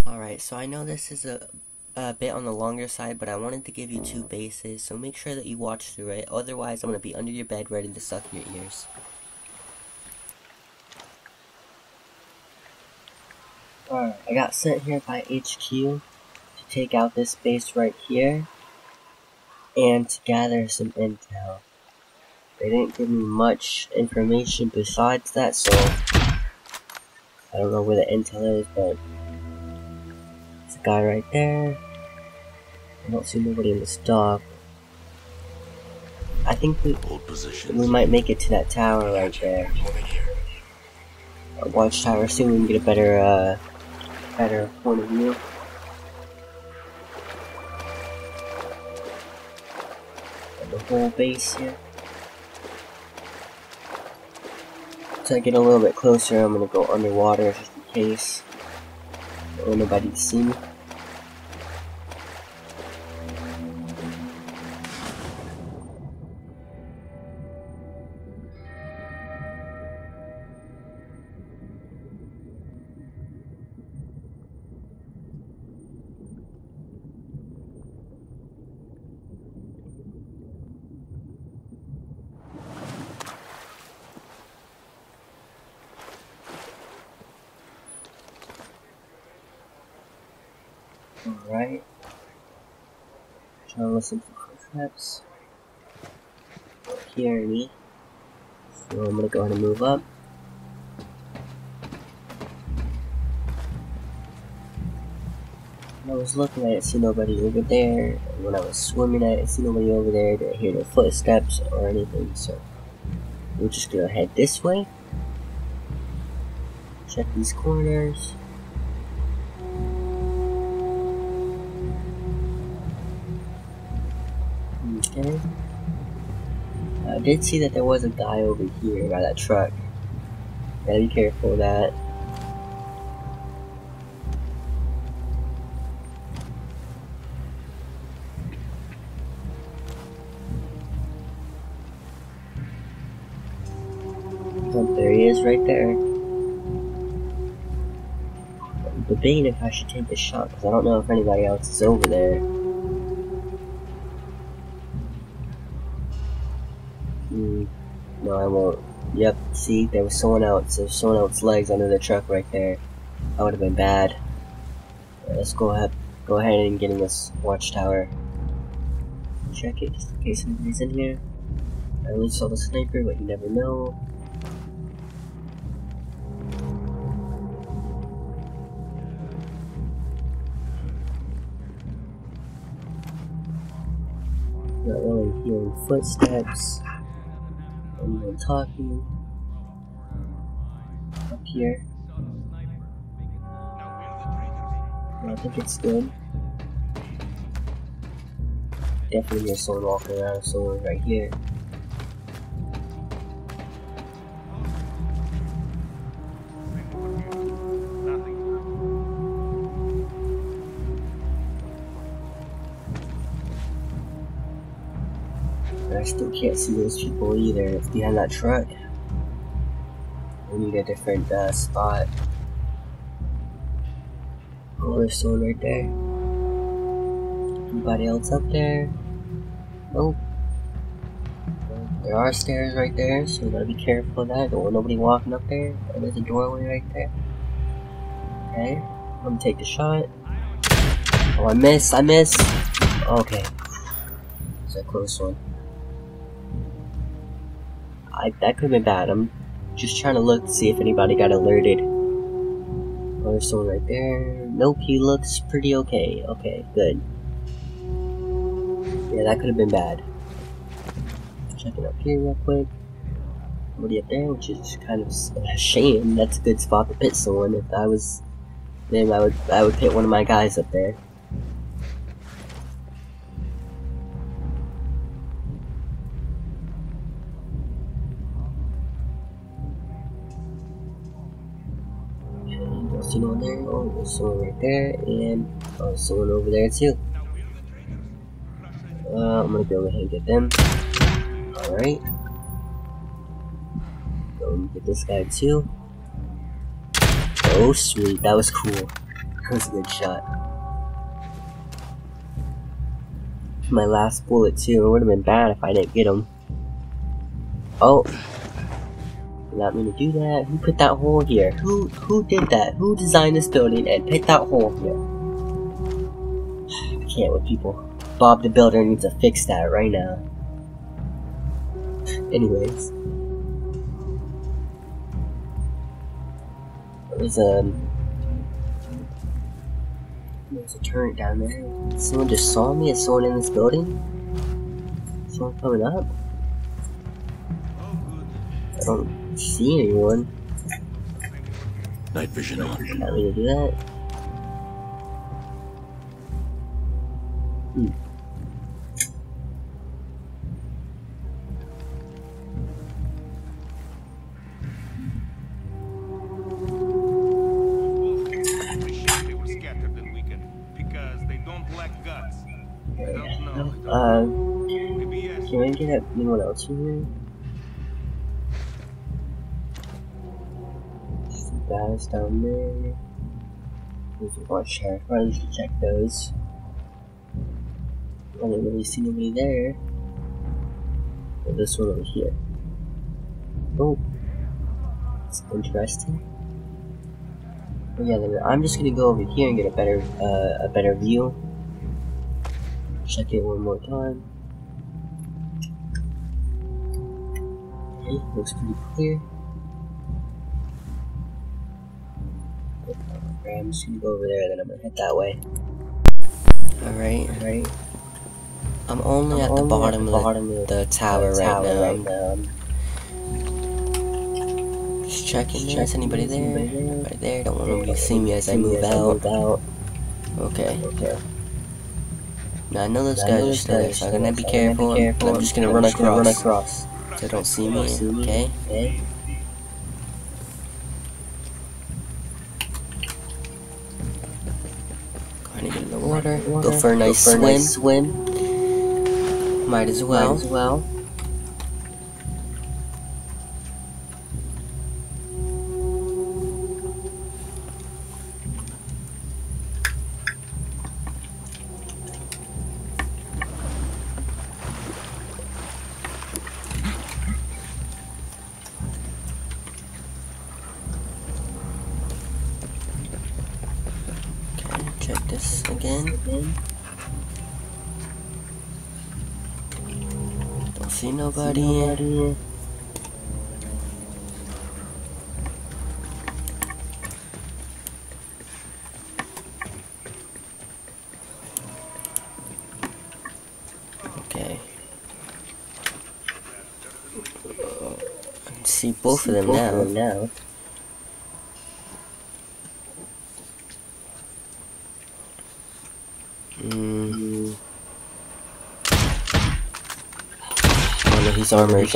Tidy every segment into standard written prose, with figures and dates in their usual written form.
Alright, so I know this is a bit on the longer side, but I wanted to give you two bases, so make sure that you watch through it, otherwise I'm going to be under your bed ready to suck your ears. Alright, I got sent here by HQ to take out this base right here, and to gather some intel. They didn't give me much information besides that, so I don't know where the intel is, but there's a guy right there. I don't see nobody in this dock. I think we might make it to that tower right there. A watchtower, see if we can get a better point of view. And the whole base here. So I get a little bit closer, I'm gonna go underwater just in case. Don't want nobody to see me. Alright. Trying to listen for footsteps. Don't hear any. So I'm gonna go ahead and move up. When I was looking, I didn't see nobody over there. And when I was swimming, I didn't see nobody over there. I didn't hear no footsteps or anything, so we're just gonna head this way. Check these corners. Okay. I did see that there was a guy over here by that truck. Gotta be careful of that. Oh, there he is right there. I'm debating if I should take the shot because I don't know if anybody else is over there. No, I won't. Yep, see, there was someone else. There's someone else's legs under the truck right there. That would have been bad. Right, let's go ahead and get in this watchtower. Check it just in case anybody's in here. I only saw the sniper, but you never know. Not really hearing footsteps. Anyone talking up here. I think it's good. Definitely hear someone walking around, someone right here. I still can't see those people either. It's behind that truck. We need a different spot. Oh, there's someone right there. Anybody else up there? Nope. There are stairs right there, so we gotta be careful of that. Don't want nobody walking up there. Oh, there's a doorway right there. Okay, I'm gonna take the shot. Oh, I missed. Okay. It's a close one. That could have been bad. I'm just trying to look to see if anybody got alerted. Oh, there's someone right there. Nope, he looks pretty okay. Okay, good. Yeah, that could have been bad. Checking up here real quick. Nobody up there, which is kind of a shame. That's a good spot to pit someone. If I was them, I would pit one of my guys up there. See no one there? Oh, there's someone right there, and oh, there's someone over there too. I'm gonna go ahead and get them. Alright. Go and get this guy too. Oh, sweet. That was cool. That was a good shot. My last bullet too. It would have been bad if I didn't get him. Oh, did not mean to do that. Who put that hole here? Who did that? Who designed this building and picked that hole here? I can't with people. Bob the Builder needs to fix that right now. Anyways, there's a turret down there. Someone just saw me? Is someone in this building? Someone coming up? I don't see anyone. Night vision on. Not me to do that. Can I get anyone else in here? Some guys down there. There's a watch here. Probably should check those. I didn't really see nobody there. But this one over here. Oh, it's interesting. Oh yeah, then I'm just gonna go over here and get a better view. Check it one more time. Okay, looks pretty clear. Okay, I'm just gonna go over there, then I'm gonna head that way. Alright. I'm only at the bottom of the tower right now. Just checking there. Is anybody there? Anybody there? Don't want nobody to see me as I move out. Okay. Now I know those guys are still there, so I'm gonna be careful. I'm just gonna run across. So they don't see me, okay? Go ahead and get in the water. Go for a nice swim. Might as well. Check this again. Don't see nobody. Okay. I can see both of them now. Oh no, he's armored.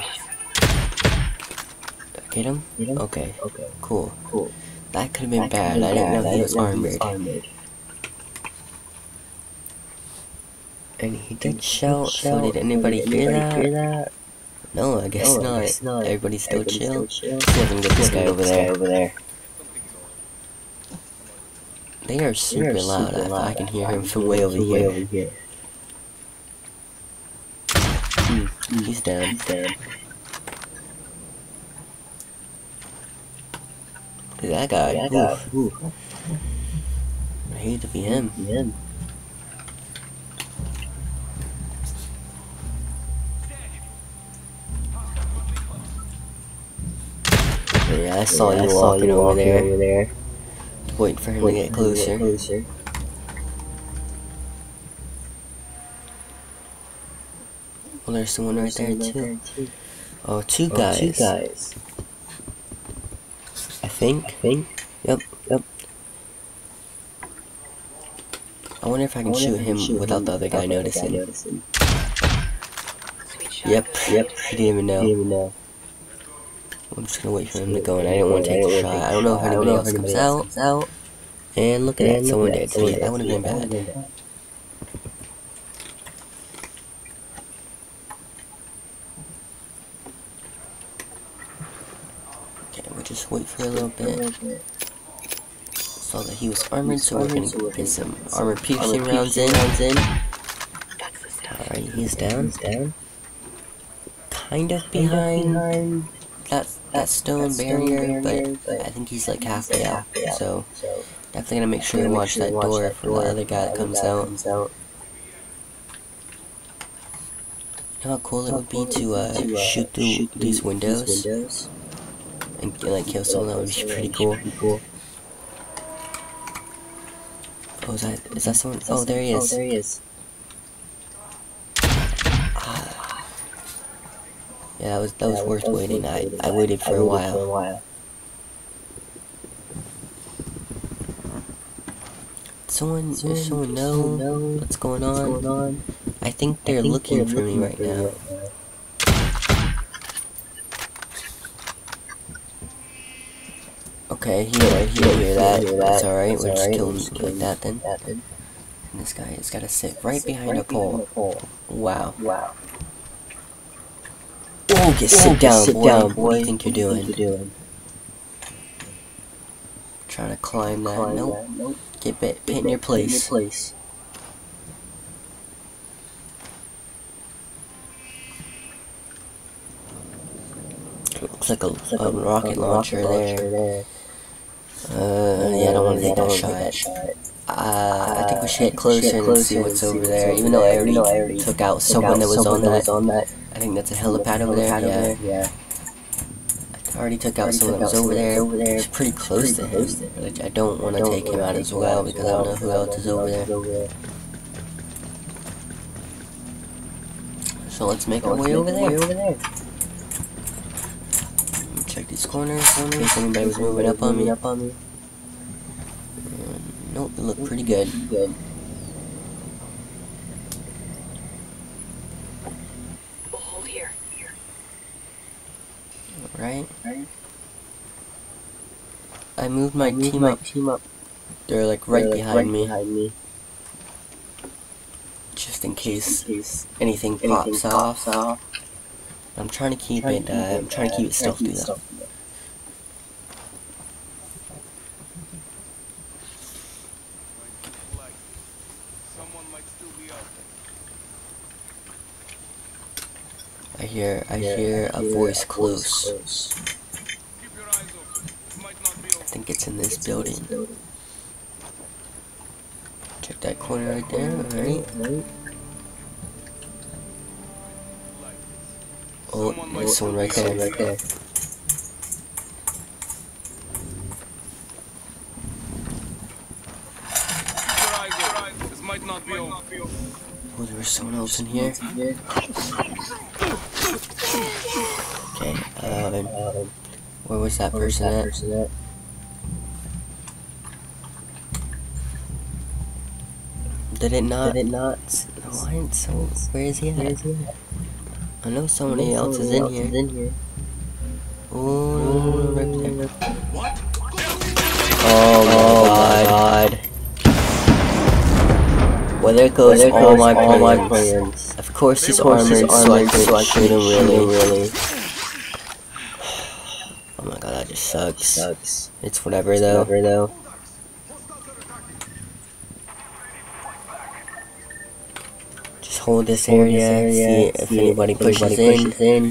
Get him? Okay. Cool. That could have been bad. I didn't know he was armored. And he did shout, so did anybody hear that? No, I guess not. Everybody's still chill. See if I can get this guy over there. They are super loud. I can hear him from way over here. He's down. Look at that guy. Ooh. I hate to be him. Yeah, I saw you walking over there. Waiting for him to get closer. Well, there's someone right there too. Oh, two guys. I think. Yep. I wonder if I can shoot him without the other guy noticing. Yep. He didn't even know. I'm just gonna wait for him to go, and I didn't want to take the shot. I don't know if anybody else comes out. And look at that, someone did. So yeah, that would have been bad. Okay, we'll just wait for a little bit. Saw that he was armored, so we're gonna get some armor piercing rounds in. Alright, he's down. Kind of behind that stone barrier, but I think he's like halfway out. So definitely gonna make sure to watch that door for the other guy that comes out. You know how cool it would be to shoot through these windows and like kill someone? That would be pretty cool. Oh, is that someone? Oh, there he is. Yeah, that was worth waiting. I waited for a while. Does someone know what's going on? I think they're looking for me right now. Okay, he hear that. That's alright, we're just killing like that then. And this guy has gotta sit right behind a pole. Wow. Oh, sit down, boy. What do you think you're doing? Trying to climb that. Nope. Get bit in your place. Looks like a rocket launcher there. Yeah, I don't want to take that shot. I think we should get closer and see what's over there. Even though I already took out someone that was on that. I think that's a helipad over there. Yeah. I already took out someone that was over there. It's pretty close to him, but I don't want to take him out as well because I don't know who else is over there. So let's make our way over there. Check these corners in case anybody was moving up on me. Nope, it looked pretty good. We'll hold here. Alright. I moved my team up. They're like right behind me. Just in case anything pops off. I'm trying to keep it stealthy though. I hear a voice close. I think it's in this building. Check that corner right there, alright. Oh, there's someone right there. Oh, there was someone else in here. Okay, where was that person at? Did it not? What? So, where is he at? I know somebody else is in here. Oh, right there. Oh my god. Well, there goes all my plans. Of course he's armored, so I couldn't shoot him really. Oh my god, that just sucks. It's whatever though. Just hold this area, see if anybody pushes in.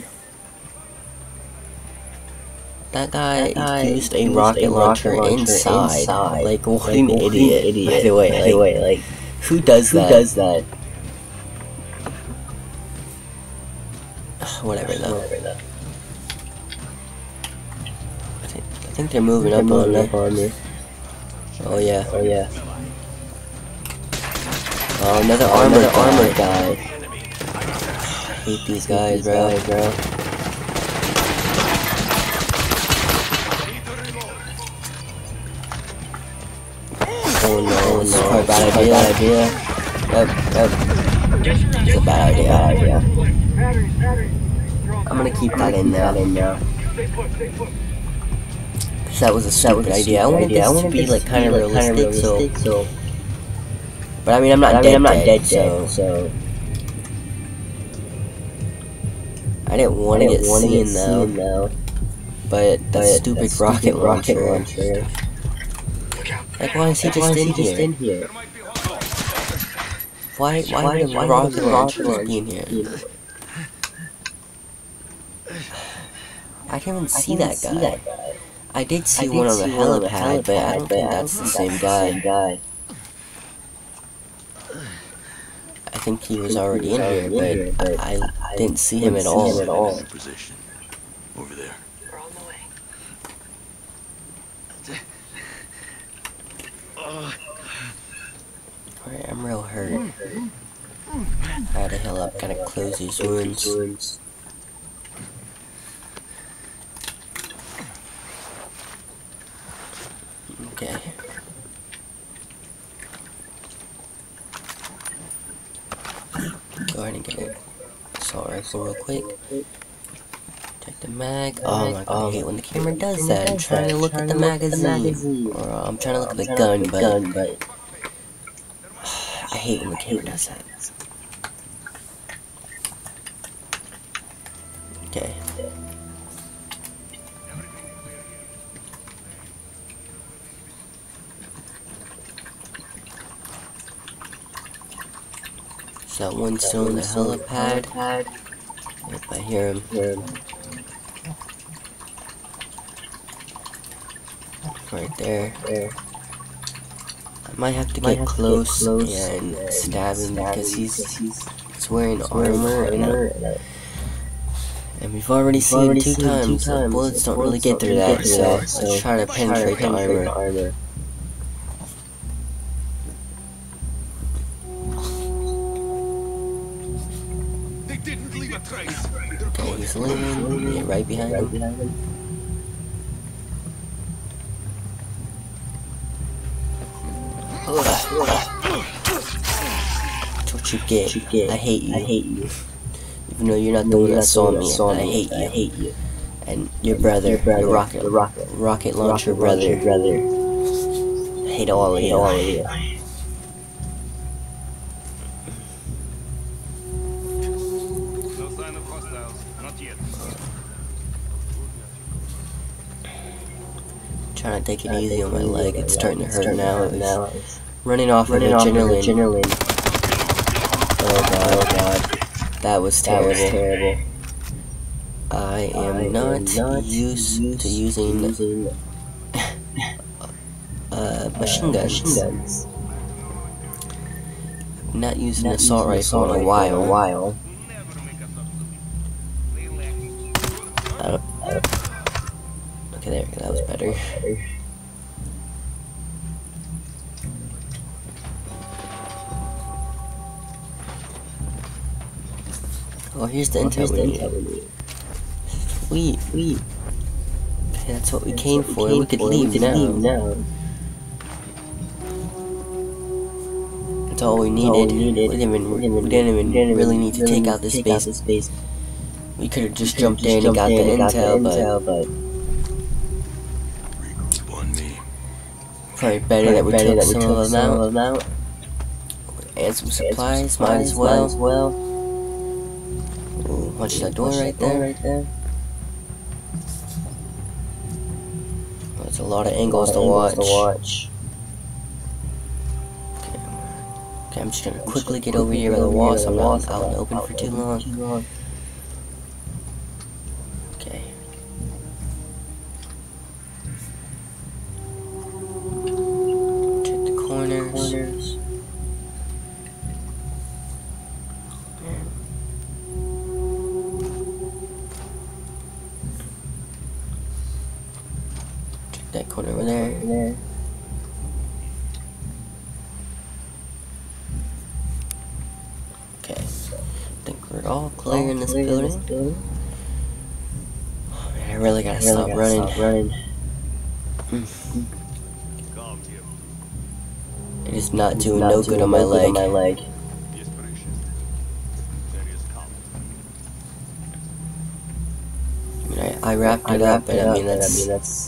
That guy used a rocket launcher inside. Like, what an idiot, by the way. Like, who does that? Whatever though. I think they're moving up on me. Oh yeah. Oh, another armored guy. I hate these guys, bro. Oh no, this is probably a bad idea. Yep. It's a bad idea. I'm gonna keep that in now. Cause that was a stupid idea. I wanted this to be like kind of realistic, so. But I mean, I'm not dead, so. I didn't want to get seen though. But that stupid rocket launcher. Look out. Like, why is he just in here? Why would a rocket launcher just be in here? I didn't even see that guy. I did see one on the helipad, but I don't think that's the same guy. I think he was already in here, but I didn't see him at all. In position. Over there. We're on the way. Alright, I'm real hurt. I had to heal up, gotta close these wounds. Okay. Go ahead and get it. Assault rifle real quick. Check the mag. Oh my god, I hate when the camera does that. I'm trying to look at the magazine. Or I'm trying to look at the gun, but I hate when the camera does that. Okay. So that one's still in the helipad. If I hear him. Right there. I might have to get close and stab him because he's wearing armor and we've already seen 2 times the bullets don't really get through that, so let's try to penetrate the armor. They didn't leave a trace. Okay, he's leaning, get right behind him. That's what you get. I hate you. Even though you're not the one that saw me, I hate you. And your brother, your rocket launcher brother. I hate all of you. No sign of hostiles. Not yet. Trying to take it easy on my leg. It's starting to hurt now. It's running off of adrenaline. Oh god. That was terrible. I am not used to using machine guns. I'm not using an assault rifle in a while. Okay, there, that was better. Oh, here's the intel we need. Sweet. Okay, that's what we came for. We could leave now. That's all we needed. We didn't even really need to take out this base. We could have just jumped in and got the intel, but probably better that we took some of them out. And some supplies, might as well. Watch that door right there. There's a lot of angles to watch. Okay, I'm just gonna quickly get over here by the wall so I'm not out in the open for too long. Okay. Check the corners. That corner over there. Okay, I think we're all clear in this building. Oh man, I really gotta stop running. It is not doing no good on my leg. I mean, I wrapped it up, but I mean that's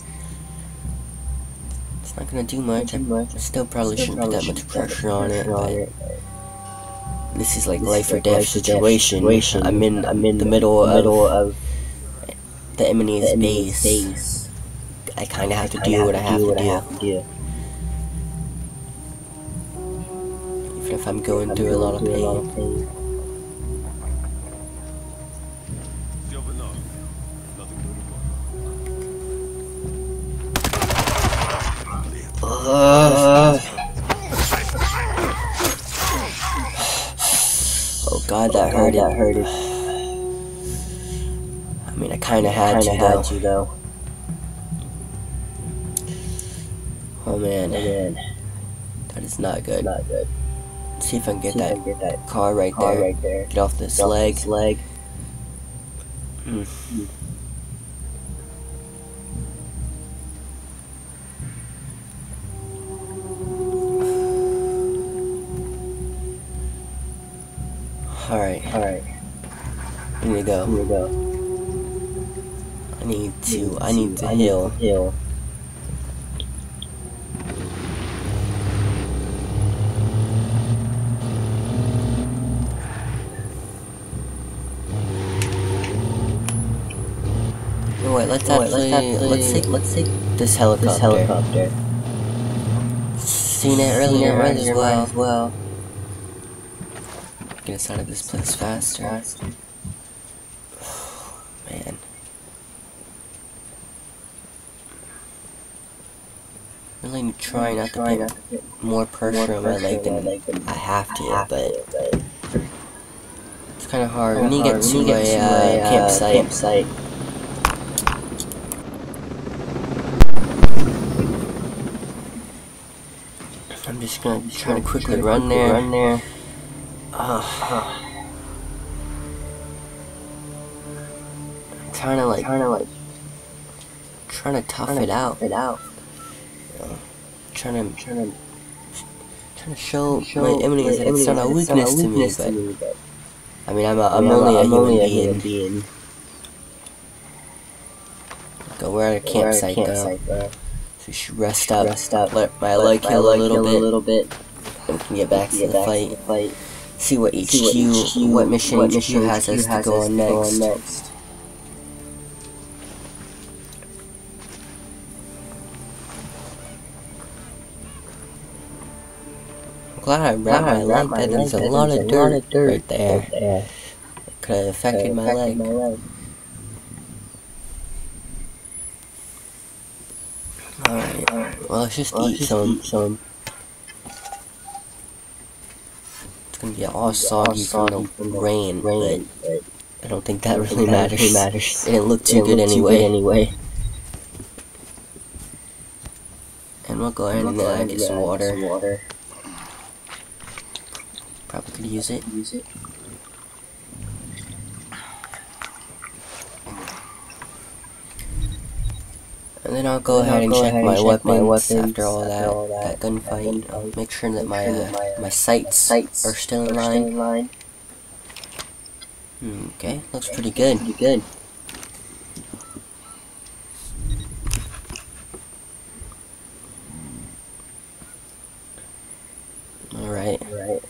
not gonna do much. I still probably shouldn't put that much pressure on it, but this is like life or death situation. I'm in the middle of the enemy's base. I kinda have to do what I have to do. if I'm going through a lot of pain. Silver enough. Nothing to Oh god, that hurted. I mean, I kinda had to though. Oh man, that is not good. Let's see if I can get that car right there. Get off this leg. Alright. Here we go. I need to heal. Wait, let's take this helicopter. Seen it earlier as well. Get us out of this place faster. Man. Really try not to put more pressure on my leg than I have to, but it's kind of hard. When you get to a campsite. I'm just gonna try to quickly run there. Trying to tough it out. Trying to show my enemies that it's not a weakness to me, but I mean, I'm only a human being. Go, we're at a campsite though. So we should rest up, let my leg heal a little bit, and we can get back to the fight. See what what mission HQ has us to go on next. I'm glad I wrapped my leg. There's a lot of dirt right there. It could have affected my leg. Alright, well, let's just eat some. It's gonna get all soggy from the rain, but I don't think that really matters. It didn't look too good anyway. And we'll go ahead and get some water. Probably could use it. And then I'll go ahead and check my weapons after all that gunfight. I'll make sure that my sights are still in line. Okay, looks pretty good. Alright.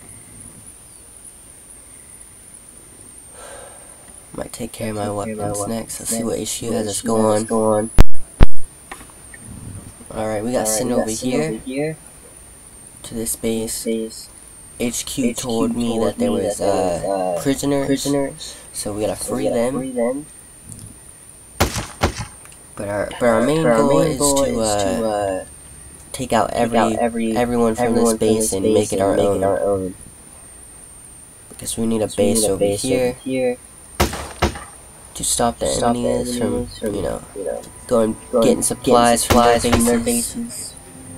Might take care of my weapons next. Let's see what HQ has us go on. Alright, we got sent over here to this base. HQ told me that there was prisoners, so we gotta free them. But our main goal is to take out everyone from this base and make it our own. Because we need a base over here to stop the enemies from, going getting supplies from their bases.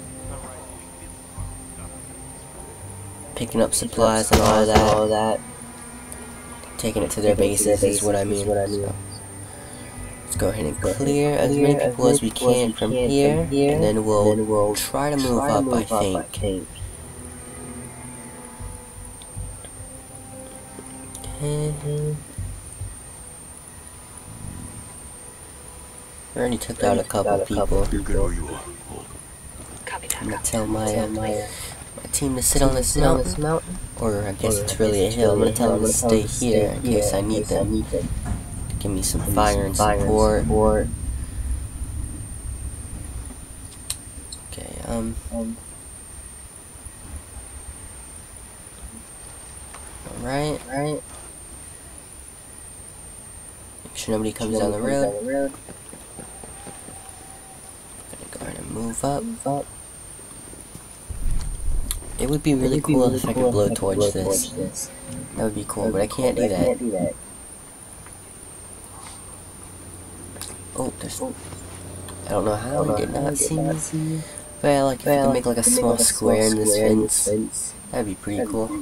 Picking up supplies and all that. Taking it to their bases is what I mean. So, let's go ahead and clear as many people as we can from here, and then we'll try to move up, I think. Okay. I already took out a couple people. You're good where you are. I'm gonna tell my team to sit on this mountain, or I guess it's really a hill. I'm gonna tell them to stay here in case I need them. Give me some fire and support. Okay, right. Make sure nobody comes down the road. Gonna go ahead and move up. It would be really cool if I could blow torch this. That would be cool, but I can't do that. Oh, there's... I don't know how he did not see me. But like, if I could make like a small square in this fence, that'd be pretty cool.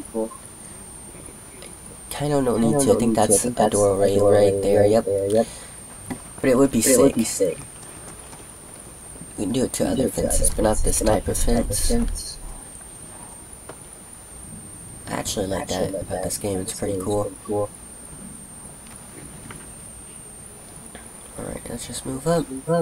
Kinda don't need to. I think that's a door rail right there. Yep. But it would be sick. We can do it to other fences, but not this type of fence. I actually like that about this game. It's pretty cool. Alright, let's just move up.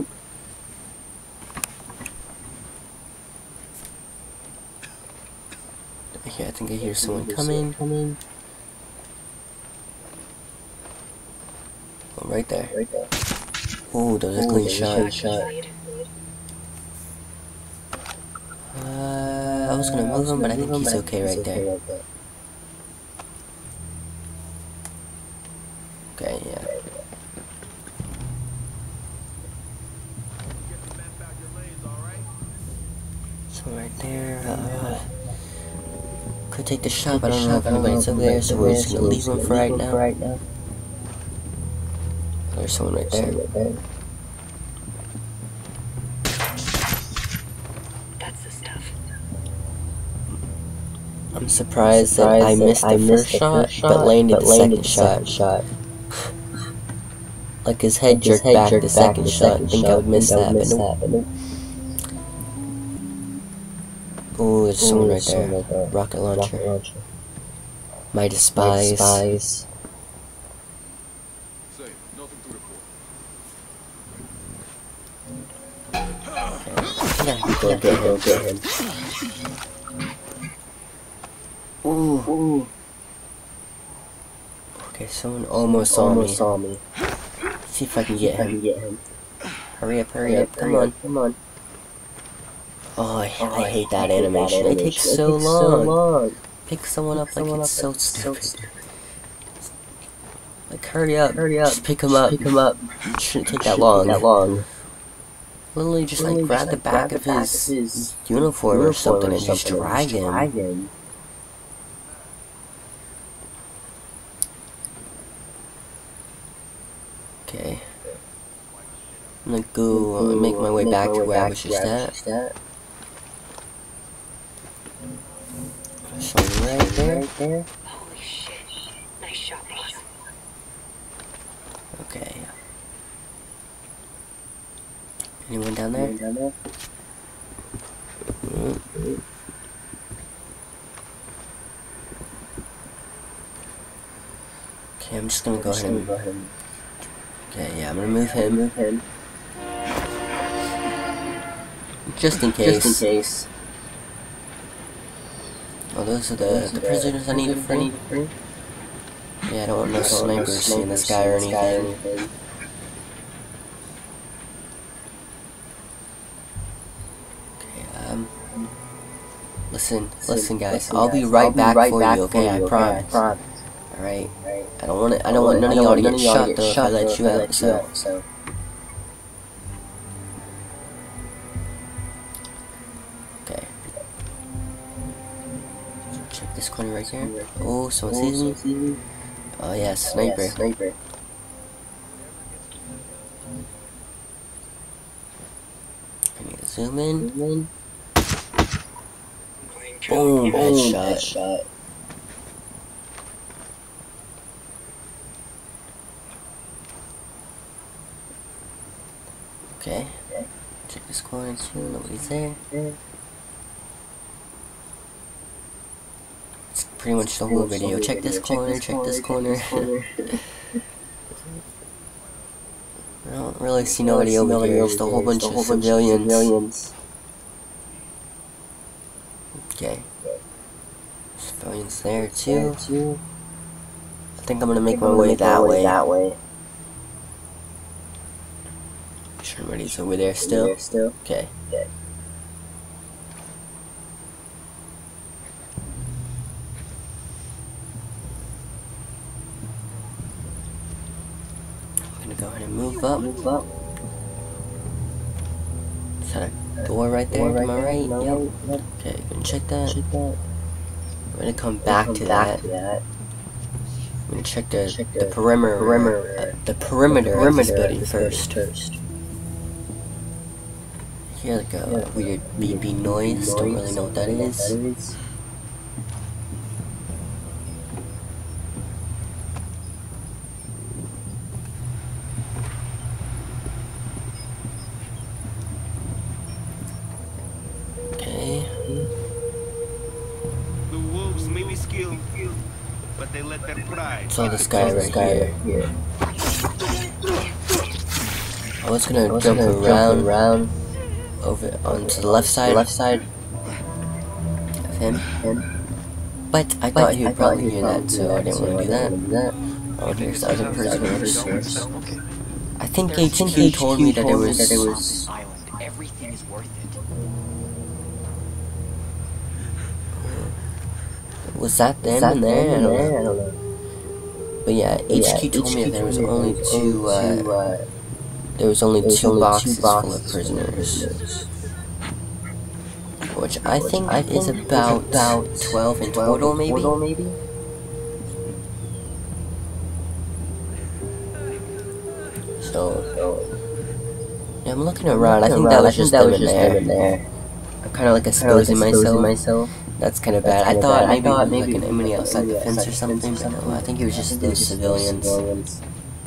Okay, I think I hear someone coming. Oh, right there. Oh, that was a clean shot. I was gonna move him, but I think he's okay right there. Okay, yeah. So right there, could take the shot, but I don't know if anybody's over there, so we're just gonna leave him for right now. There's someone right there. That's the stuff. I'm surprised that I missed the first shot, but landed the second shot. Like his head jerked back the second shot. I think I would miss that, but nope. Oh, there's someone right there. Rocket launcher. My despise. Say, nothing to report. Yeah, go get him. Ooh. Okay, someone almost saw me. See if I can get him. Hurry up. Come on. Oh, I hate that animation. It takes so long. Pick someone up like it's so stupid. Like, hurry up. Just pick him up. It shouldn't take that long. Literally just like grab the back of his uniform or something and just drag him. Okay. I'm gonna go make my way back to where I was just at. Someone right there. Holy shit. Nice shot, boss. Okay. Anyone down there? Okay, I'm just gonna go ahead and... Okay, yeah, I'm gonna move him. Just in case. Oh, those are the prisoners I need to free? Yeah, I don't want no snipers seeing this guy or anything. Okay, listen guys, I'll be right back for you, okay, I promise. Alright? I don't want none of y'all to get shot though if I let you out, so. Okay. Check this corner right here. Oh, someone sees me? Oh yeah, sniper. I need to zoom in. Boom, headshot. Okay. Check this corner too, nobody's there. It's pretty much the whole video. Check this corner. I don't really see nobody over here, just a whole bunch of civilians. Okay. Civilians there too. I think I'm gonna make my way that way. Sure everybody's over there still? Okay. Move up. Is that a door right there to my right? Yep. Okay, gonna check that. We're gonna come back to that. I'm gonna check the perimeter of this building first. Hear like a weird beeping noise. Don't really know what that is. Okay. The wolves may be skilled, but they let their pride. Saw this guy right here. I was gonna jump around over onto the left side of him, but I thought he would probably hear that, so I didn't want to do that. Oh, there's the other prisoners. I think HQ told me that it was. Everything is worth it. Was that them in there? I don't know. But yeah, HQ told me that there was only two boxes full of prisoners, which I think is about 12 in total, maybe. So yeah, I'm looking around. I think that was just them in there. I'm kind of like exposing myself. That's kind of bad. I thought maybe like an enemy outside the fence or something, but no, I think it was just those civilians.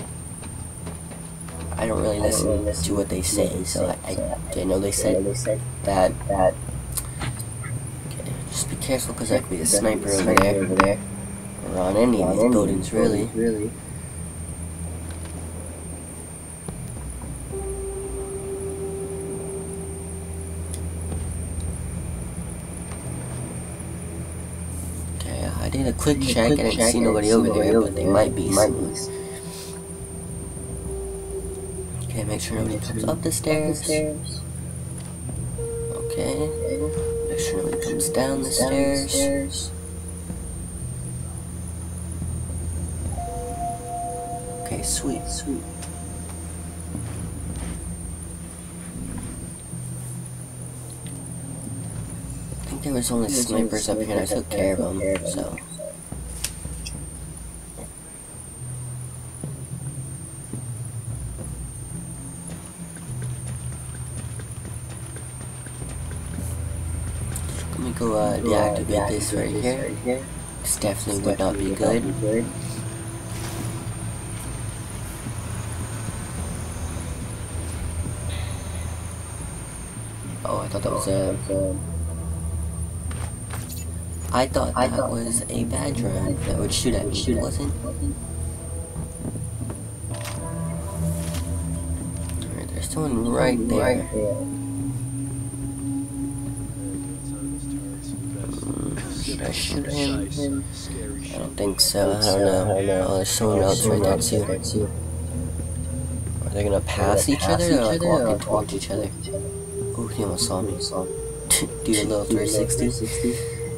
I don't really listen to what they say, so I didn't know they said that. Okay, just be careful because there could be a sniper over there, or on any of these buildings, really. Okay, I did a quick check. I didn't see nobody over there, but there might be some. Okay, make sure nobody comes up the stairs. Okay, make sure nobody comes down the stairs. Okay, sweet. I think there was only snipers up here and I took care of them, so. Let me go deactivate this right here. This definitely would not be good. Oh, I thought that was I thought that was a bad drone that would shoot at me. It wasn't. Alright, there's someone right there. Should I shoot him? I don't think so. I don't know. Oh, there's someone else right there too. Are they gonna pass each other or like walking towards each other? Oh, he almost saw me. Do a little 360.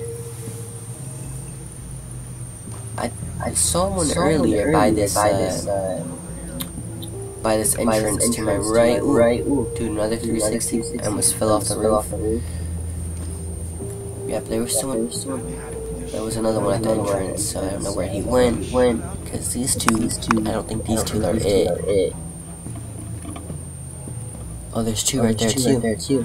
I saw one earlier by this entrance to my right. Ooh, do another 360. I almost fell off the roof. Yep, there was someone. There was another one at the entrance, so I don't know where he went. Because these two, I don't think these two are it. Oh, there's two right there too.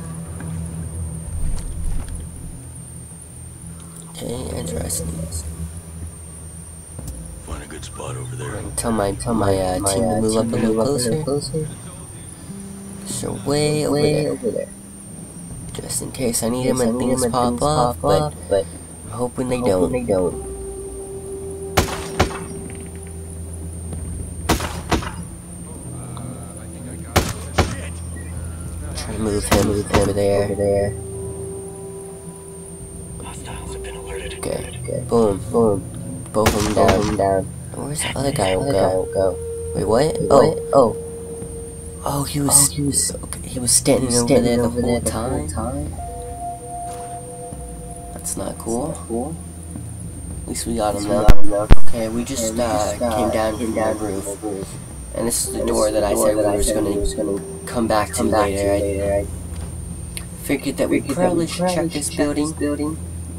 Okay, interesting. Find a good spot over there. Tell my team to move up a little closer. So way over there. Just in case I need them and things pop off, but I'm hoping they don't. Try to move him over there. Okay, boom. Both of them down. Where's the other guy go? Wait, what? Oh, he was standing over there the whole time. That's not cool. At least we got him now. Okay, we just came down from the roof, And this is the door that I said we were just gonna come back to later. I figured that we probably should check this building.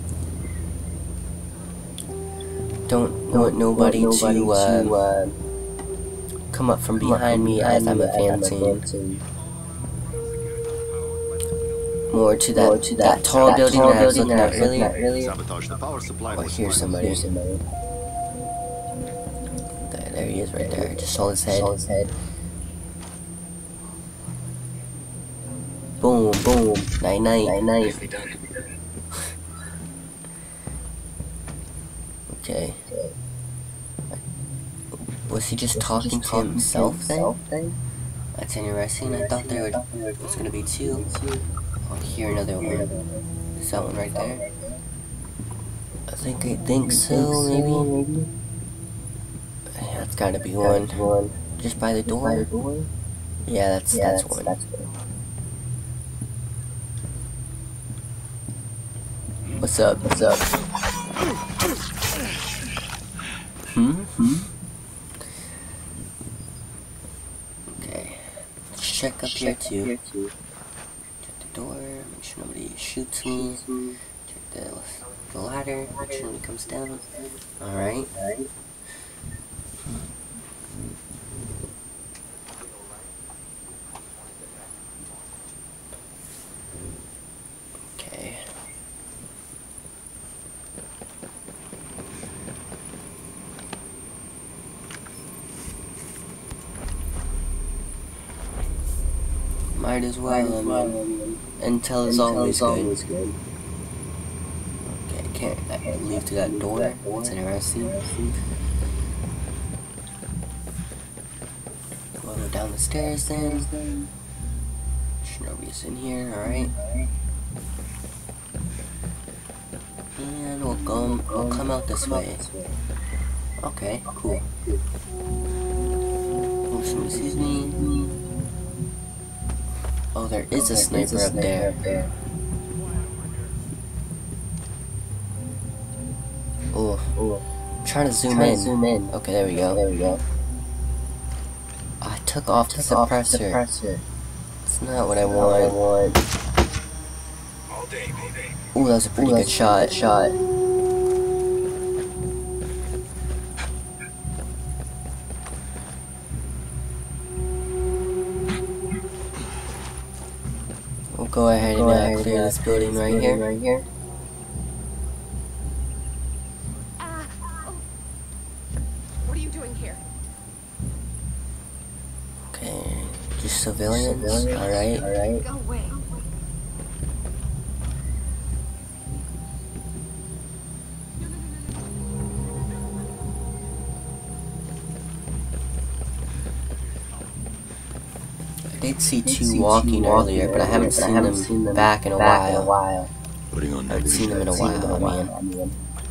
Don't want nobody to come up from behind me as I'm advancing. More to that tall building that I was looking at earlier. Sabotage the power supply. Oh, here's somebody. There he is right there. I just saw his head. Boom, boom. Night. Nicely done. Okay. Was he just talking to himself then? That's interesting. I thought there was gonna be two. Oh, here another one. Is that one right there? I think so, maybe? Yeah, that's gotta be one. Just by the door? Yeah, that's one. What's up? Okay. Let's check up here too. Check the door, make sure nobody shoots me. Check the ladder, make sure nobody comes down. Alright. Okay. Might as well, I mean, intel is always good. Okay, I can't leave through that door. That's interesting. We'll go down the stairs then. Shinobi's in here, alright. And we'll come out this way. Okay, cool. Oh, somebody sees me. Oh, there is a sniper up there. Oh, I'm trying to zoom in. Okay, there we go. I took off the suppressor. It's not what I want. All day, baby. Ooh, that was a pretty good shot. We'll go ahead and clear this building right here. What are you doing here? Okay, just civilians. Alright. Go away. I did see two walking earlier, but I haven't seen them back in a while. Putting on I haven't seen them in a while, I mean.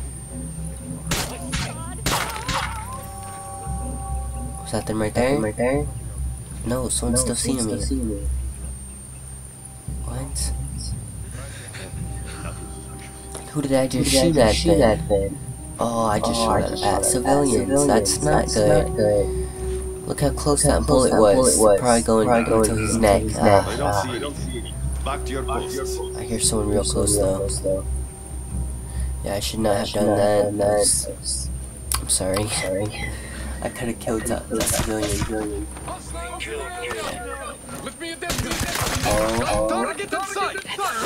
Was that them right there? No, someone's still seeing me. What? Who did I just shoot at then? Oh, I just shot at civilians. That's not good. Look how close that bullet was. Probably going into his neck. I don't see any. Back to your posts. I hear someone real close though. Yeah, I should not have done that. I'm sorry. I could have killed that civilian. Lift me a deputy. Oh. Target in sight.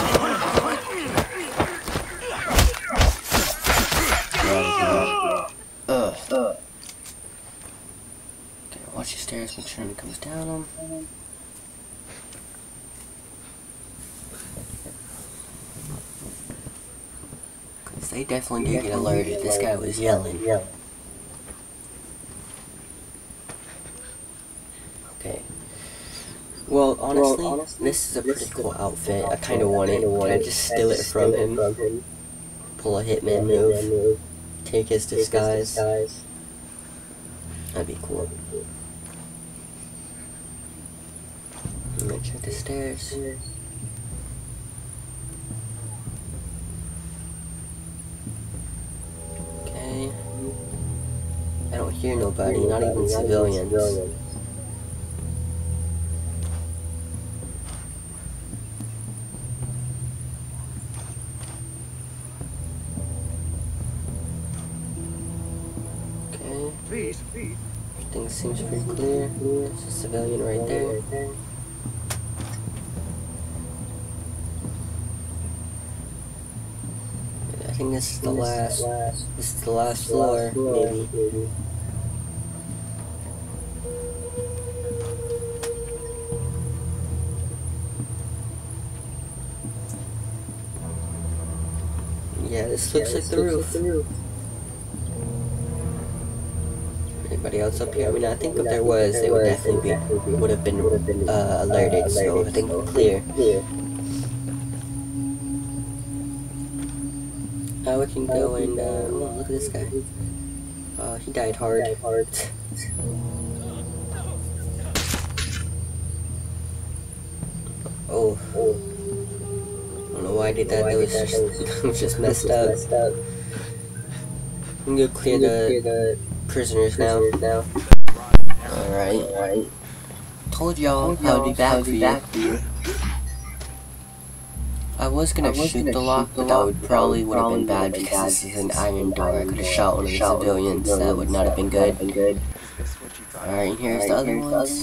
Okay, watch your stairs, make sure nobody comes down them. Cause they definitely did get alerted. This guy was yelling. Okay. Well, honestly, this is a pretty cool outfit. I kind of want it. Can I just steal it from him? Pull a hitman move. Take his disguise. That'd be cool. I'm gonna check the stairs. Okay. I don't hear nobody, not even civilians. seems pretty clear. There's a civilian right there. I think this is the last floor, maybe. Yeah, this looks like the roof. Anybody else up here? I mean, I think if there was, they would definitely would have been alerted. So I think we're clear. Now we can go and oh, look at this guy. He died hard. Oh. I don't know why I did that. That was just messed up. I'm gonna clear the prisoners now. Alright. Told y'all I'd be back for you. I was gonna shoot the lock, but that would probably would have been bad because this is an iron door. I could have shot one of the civilians. That would not have been good. Alright, here's the other ones.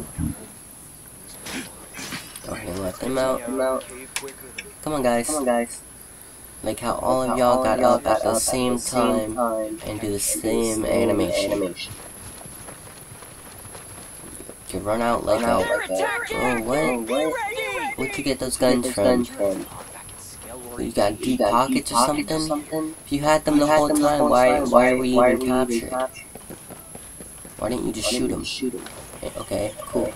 Go ahead and let them out. Come on, guys. Like how all of y'all got up at the same time and do the same animation. You run out like a... Oh, what? Where'd you get those guns from? You got deep pockets or something? If you had them the whole time, why were you even captured? Why didn't you just shoot them? Okay, cool.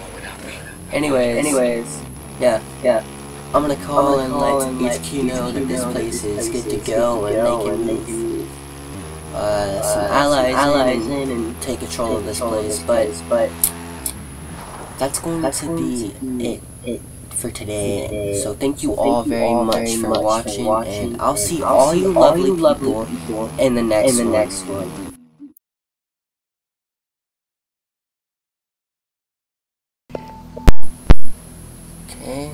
Anyways, yeah. I'm gonna call and let HQ know that this place is good to go and they can move some allies in and take control of this place, but that's going to be it for today. So thank you all very much for watching, and I'll see all you lovely people in the next one. Okay.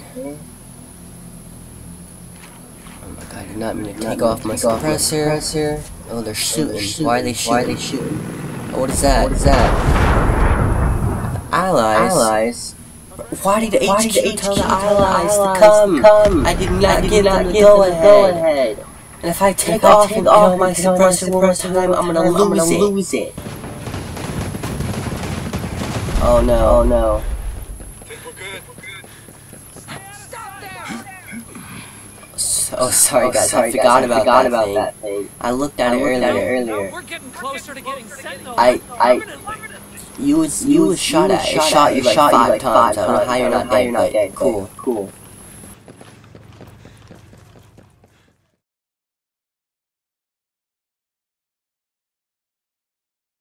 Oh my god, I did not mean to take off my suppressor. Oh, they're shooting. Why are they shooting? Oh, what is that? Allies? Why did the HQ tell the allies to come? I did not give them the go-ahead. And if I take off and kill my suppressor one more time, I'm gonna lose it. Oh no. Oh, sorry guys, I forgot about that thing. I looked at it earlier. No, we're getting closer to getting Sentinel. You was shot at. It shot you like 5 times. I don't know how you're not dead, but cool.